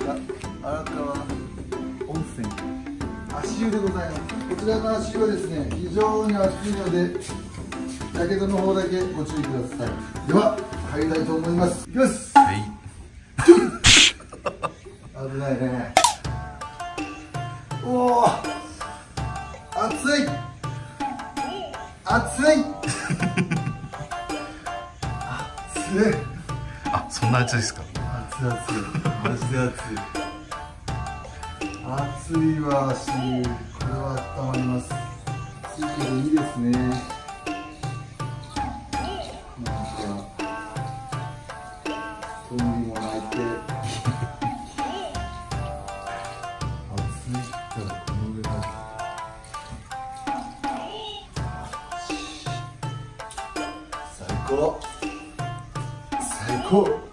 荒川温泉足湯でございます。こちらの足湯はですね、非常に熱いのでやけどの方だけご注意ください。では入りたいと思います。いきます。 はい。 危ないね。おお、熱い熱い熱い。 あ、そんな熱いですか。 熱い熱い、マジで熱い。熱いわ足湯、これは温まります。熱いけどいいですね。なんかトンビも鳴いて熱いったらこの上だけ。最高最高。